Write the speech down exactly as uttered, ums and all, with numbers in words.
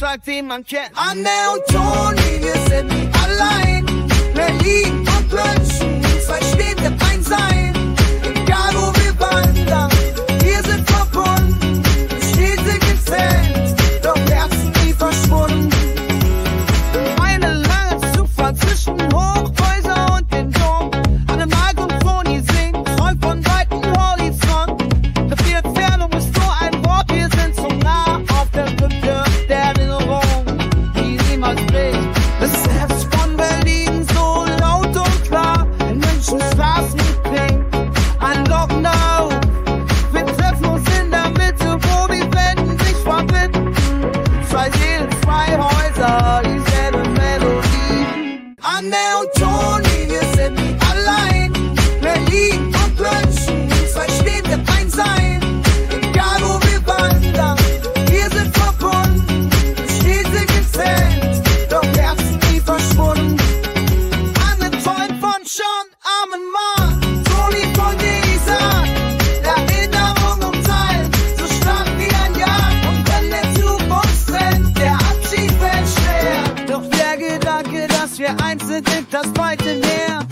seitdem man kennt. Anne und Toni, wir sind nie allein. Berlin und München, zwei Städte, ein Sein. Egal wo wir wandern, wir sind verbunden. Städte getrennt, doch Herzen nie verschwunden. Eine lange Zugfahrt zwischen Hochhäuser und den Dom. Anne und Toni singen, träumt von weiten Horizont. Doch die Entfernung ist nur ein Wort, wir sind so nah auf der Brücke der Erinnerung, die niemals bricht. Das Herz von Berlin so laut und klar, in Münchens Straßen klingt ein Glocken auf. Wir treffen uns in der Mitte, wo die Wände sich verbinden. Zwei Seelen, zwei Häuser, dieselbe Melodie. Anne und Toni, wir sind nie allein. Berlin und München, zwei Städte, ein Sein. Egal wo wir wandern, wir sind verbunden. Städte getrennt, doch Herzen nie verschwunden. Anne träumt von schon armen Mann, Toni von dieser Erinnerung umteilt, so stark wie ein Jahr. Und wenn der Zug uns trennt, der Abschied fällt schwer. Doch der Gedanke, dass wir eins sind, nimmt das weite näher.